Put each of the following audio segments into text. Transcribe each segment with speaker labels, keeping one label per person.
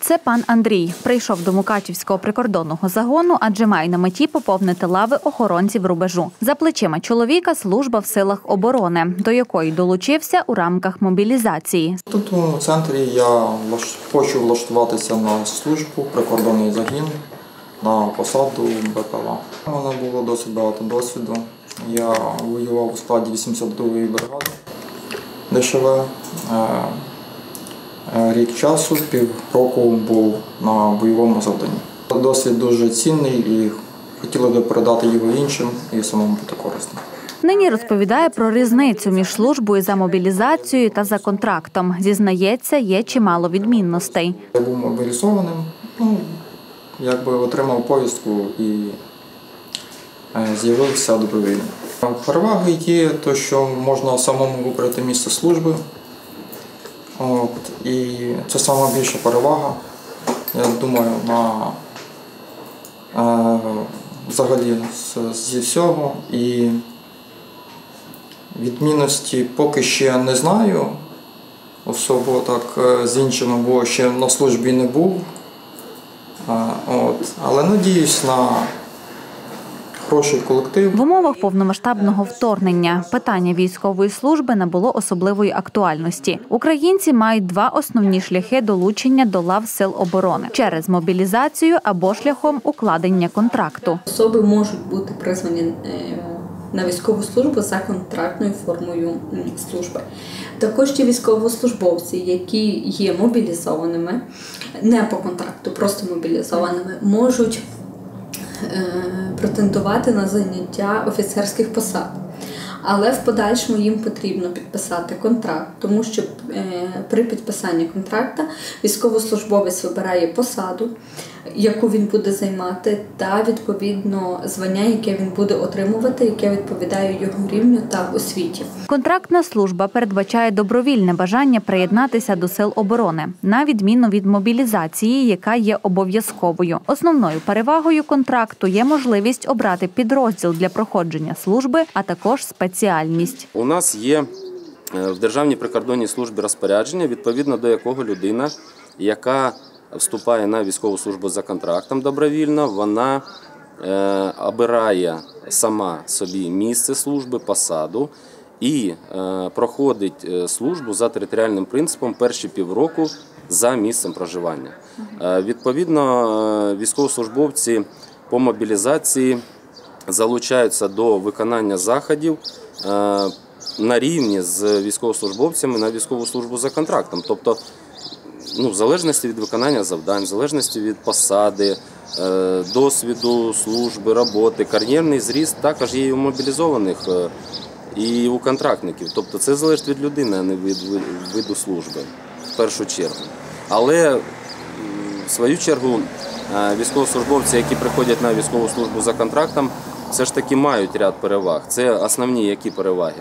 Speaker 1: Це пан Андрій. Прийшов до Мукачівського прикордонного загону, адже має на меті поповнити лави охоронців рубежу. За плечима чоловіка служба в силах оборони, до якої долучився у рамках мобілізації.
Speaker 2: Тут у центрі я хочу влаштуватися на службу, прикордонний загін, на посаду БПЛА. У мене було досить багато досвіду. Я воював у складі 82-ї бригади ДШВ. Рік часу, півроку був на бойовому завданні. Досвід дуже цінний і хотіли би передати його іншим і самому бути корисним.
Speaker 1: Нині розповідає про різницю між службою за мобілізацією та за контрактом. Зізнається, є чимало відмінностей.
Speaker 2: Я був мобілізованим, отримав повістку і з'явився добровільно. Переваги є те, що можна самому вибрати місце служби. І це найбільша перевага, я думаю, взагалі зі всього. І відмінності поки ще не знаю, особливо так з іншими, бо ще на службі не був. Але надіюсь на хороший колектив.
Speaker 1: В умовах повномасштабного вторгнення питання військової служби набуло особливої актуальності. Українці мають два основні шляхи долучення до лав сил оборони – через мобілізацію або шляхом укладення контракту.
Speaker 3: Особи можуть бути призвані на військову службу за контрактною формою служби. Також ті військовослужбовці, які є мобілізованими, не по контракту, просто мобілізованими, можуть претендувати на заняття офіцерських посад. Але в подальшому їм потрібно підписати контракт, тому що при підписанні контракту військовослужбовець вибирає посаду, яку він буде займати, та відповідно звання, яке він буде отримувати, яке відповідає його рівню та освіті.
Speaker 1: Контрактна служба передбачає добровільне бажання приєднатися до сил оборони, на відміну від мобілізації, яка є обов'язковою. Основною перевагою контракту є можливість обрати підрозділ для проходження служби, а також спеціальність.
Speaker 4: У нас є в Державній прикордонній службі розпорядження, відповідно до якого людина, яка вступає на військову службу за контрактом добровільно, вона обирає сама собі місце служби, посаду і проходить службу за територіальним принципом перші півроку за місцем проживання. Відповідно, військовослужбовці по мобілізації залучаються до виконання заходів на рівні з військовослужбовцями на військову службу за контрактом. Тобто, в залежності від виконання завдань, в залежності від посади, досвіду служби, роботи, кар'єрний зріст також є і у мобілізованих, і у контрактників. Тобто це залежить від людини, а не від виду служби, в першу чергу. Але, в свою чергу, військовослужбовці, які приходять на військову службу за контрактом, все ж таки мають ряд переваг. Це основні які переваги.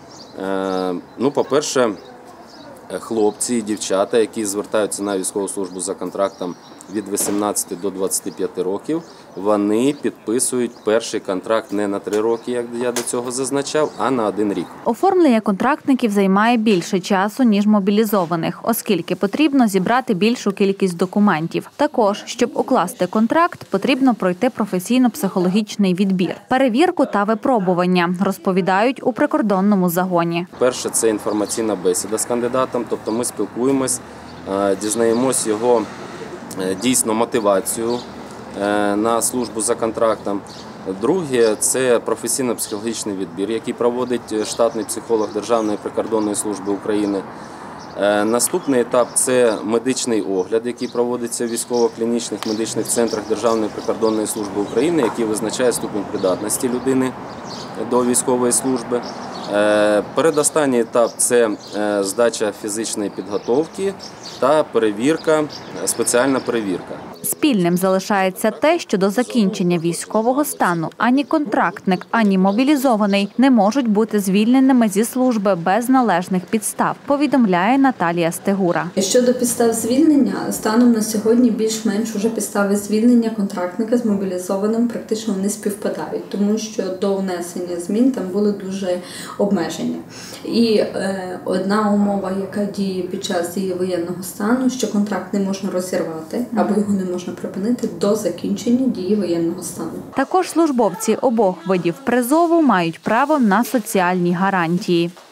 Speaker 4: По-перше, хлопці і дівчата, які звертаються на військову службу за контрактом від 18 до 25 років, вони підписують перший контракт не на 3 роки, як я до цього зазначав, а на 1 рік.
Speaker 1: Оформлення контрактників займає більше часу, ніж мобілізованих, оскільки потрібно зібрати більшу кількість документів. Також, щоб укласти контракт, потрібно пройти професійно-психологічний відбір, перевірку та випробування, розповідають у прикордонному загоні.
Speaker 4: Перше – це інформаційна бесіда з кандидатом, тобто ми спілкуємось, дізнаємось його дійсно мотивацію на службу за контрактом. Друге – це професійно-психологічний відбір, який проводить штатний психолог Державної прикордонної служби України. Наступний етап – це медичний огляд, який проводиться в військово-клінічних медичних центрах Державної прикордонної служби України, який визначає ступінь придатності людини до військової служби. Передостанній етап – це здача фізичної підготовки та перевірка, спеціальна перевірка.
Speaker 1: Спільним залишається те, що до закінчення військового стану ані контрактник, ані мобілізований не можуть бути звільненими зі служби без належних підстав, повідомляє Наталія Стегура.
Speaker 3: Щодо підстав звільнення, станом на сьогодні більш-менш уже підстави звільнення контрактника з мобілізованим практично не співпадають, тому що до внесення змін там були дуже обмеження. І одна умова, яка діє під час дії воєнного стану, що контракт не можна розірвати або його не можна припинити до закінчення дії воєнного стану.
Speaker 1: Також службовці обох видів призову мають право на соціальні гарантії.